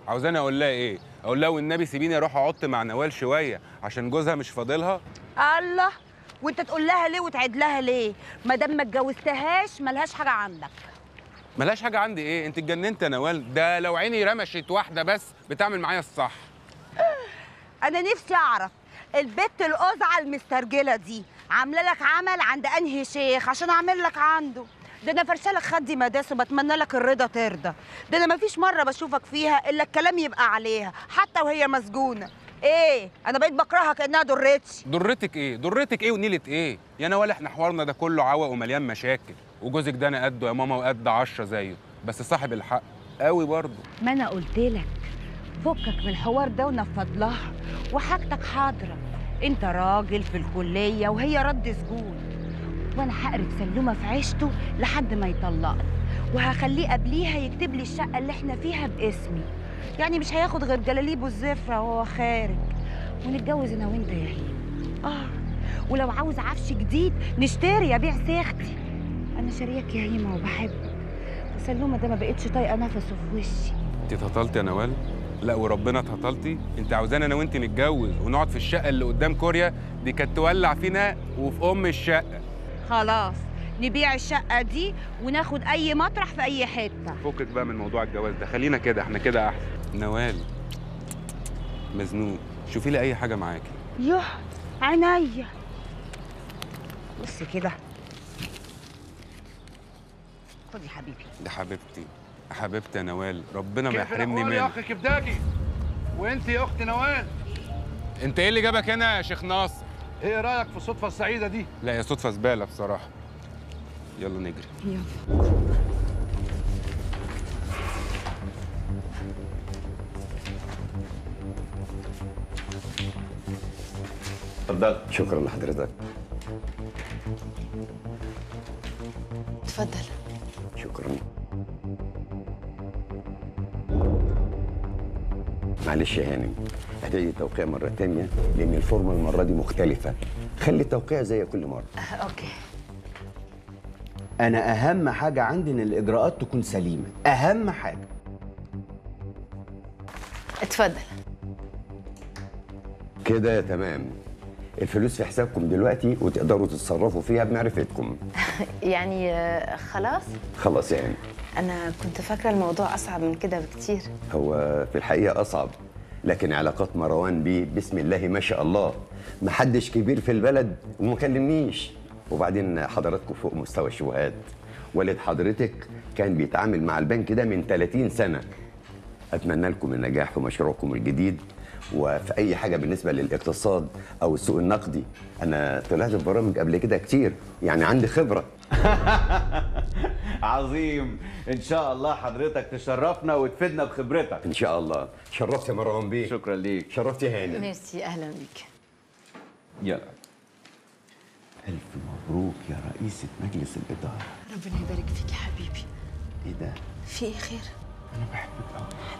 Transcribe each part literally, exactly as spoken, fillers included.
عاوزاني اقول لها ايه؟ اقول لها والنبي سيبيني اروح اقعد مع نوال شويه عشان جوزها مش فاضلها؟ الله، وانت تقول لها ليه وتعيد لها ليه؟ ما دام ما اتجوزتهاش ملهاش حاجه عندك. ملهاش حاجه عندي ايه؟ انت اتجننت يا نوال، ده لو عيني رمشت واحده بس بتعمل معايا الصح. انا نفسي اعرف البت القزعه المسترجله دي عامله لك عمل عند انهي شيخ عشان اعمل لك عنده؟ ده انا فرشه لك خدي مداس وبتمنى لك الرضا ترضى. ده انا مفيش مره بشوفك فيها الا الكلام يبقى عليها حتى وهي مسجونه. ايه، انا بقيت بكرهها كانها ضرتش. ضرتك ايه؟ ضرتك ايه ونيله ايه؟ يا نوال احنا حوارنا ده كله عوق ومليان مشاكل، وجوزك ده انا قده يا ماما وقد عشرة زيه، بس صاحب الحق قوي برضه. ما انا قلت لك فكك من الحوار ده ونفض لها، وحاجتك حاضره. انت راجل في الكليه وهي رد سجون، وانا هقرب سلومه في عيشته لحد ما يطلقني، وهخليه قبليها يكتب لي الشقه اللي احنا فيها باسمي. يعني مش هياخد غير جلاليبه الزفره وهو خارج، ونتجوز انا وانت يا هيم. اه، ولو عاوز عفش جديد نشتري ابيع سيختي. انا شارياك يا هيمه وبحبك، وسلومه ده ما بقتش طايقه نفسه في وشي. انت اتهطلتي يا نوال؟ لا وربنا اتهطلتي. انت عاوزانا انا وانت نتجوز ونقعد في الشقه اللي قدام كوريا دي؟ كانت تولع فينا وفي ام الشقه. خلاص نبيع الشقه دي وناخد اي مطرح في اي حته. فكك بقى من موضوع الجواز ده، خلينا كده، احنا كده احسن. نوال مزنوق، شوفي لي اي حاجه معاكي. يوه عينيا، بص كده، خد يا حبيبي. ده حبيبتي، حبيبتي يا نوال، ربنا ما كيف يحرمني الأحوال يا منك. أخي كبداكي؟ وأنت يا أختي نوال، انت ايه اللي جابك هنا يا شيخ ناصر؟ إيه رأيك في الصدفة السعيدة دي؟ لا يا صدفه زباله بصراحه. يلا نجري. يلا. اتفضل. شكرا لحضرتك. اتفضل. شكرا. معلش يا هانم، هتعيدي التوقيع مرة تانية لأن الفورمة المرة دي مختلفة. خلي التوقيع زي كل مرة. آه، اوكي. أنا أهم حاجة عندي إن الإجراءات تكون سليمة، أهم حاجة. اتفضل. كده تمام. الفلوس في حسابكم دلوقتي وتقدروا تتصرفوا فيها بمعرفتكم. يعني آه، خلاص. خلاص يا هانم. انا كنت فاكره الموضوع اصعب من كده بكتير. هو في الحقيقة أصعب، لكن علاقات مروان بيه بسم الله ما شاء الله، محدش كبير في البلد وما كلمنيش. وبعدين حضراتكم فوق مستوى الشبهات. والد حضرتك كان بيتعامل مع البنك ده من ثلاثين سنة. أتمنى لكم النجاح في مشروعكم الجديد وفي أي حاجة بالنسبة للاقتصاد أو السوق النقدي. أنا طلعت في برامج قبل كده كتير، يعني عندي خبرة. عظيم، إن شاء الله حضرتك تشرفنا وتفيدنا بخبرتك. إن شاء الله. شرفت يا مروان بيه. شكرا ليك. شرفت يا هانم. ميرسي، اهلا بيك. يلا. ألف مبروك يا رئيسة مجلس الإدارة. ربنا يبارك فيك يا حبيبي. إيه ده؟ في ايه خير؟ أنا بحبك أوي.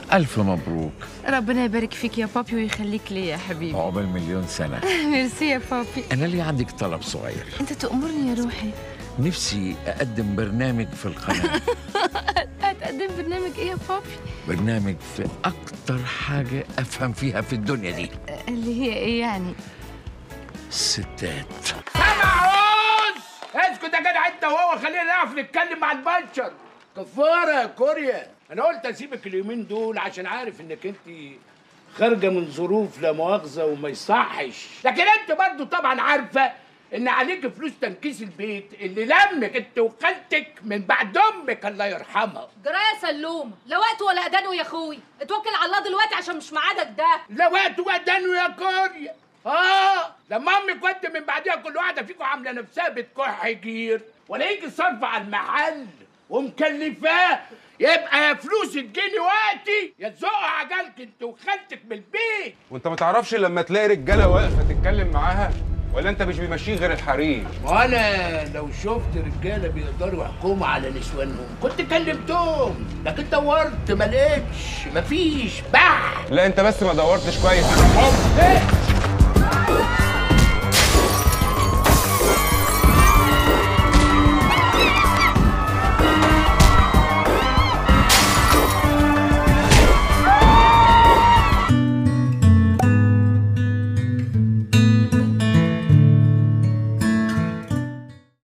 ألف مبروك. ربنا يبارك فيك يا بابي ويخليك لي يا حبيبي. عقبال مليون سنة. ميرسي يا بابي. أنا لي عندك طلب صغير. أنت تأمرني يا روحي. نفسي أقدم برنامج في القناة. هتقدم برنامج إيه يا بابي؟ برنامج في أكتر حاجة أفهم فيها في الدنيا دي. اللي هي إيه يعني؟ الستات. سامعوز! اسكت يا جدع انت وهو، خلينا نعرف نتكلم مع البشر. كفاره يا كوريا، انا قلت اسيبك اليومين دول عشان عارف انك انت خارجه من ظروف لا مؤاخذه وما يصحش، لكن انت برضو طبعا عارفه ان عليك فلوس تنكيس البيت اللي لمك انت وخالتك من بعد امك الله يرحمها. جرى يا سلوم، لا وقت ولا ادانه يا اخوي، اتوكل على الله دلوقتي عشان مش ميعادك ده. لا وقت وادانه يا كوريا. اه لما امك وانت من بعديها كل واحده فيكم عامله نفسها بتكح جير ولا يجي صرف على المحل ومكلفاه، يبقى يا فلوس تجيني وقتي يا تزقوا عجلك انت وخالتك من البيت. وانت ما تعرفش لما تلاقي رجاله واقفه تتكلم معاها، ولا انت مش بيمشيه غير الحريم؟ وانا لو شفت رجاله بيقدروا يحكموا على نسوانهم كنت كلمتهم، لكن دورت ما لقيتش، مفيش بح. لا انت بس ما دورتش كويس. ايه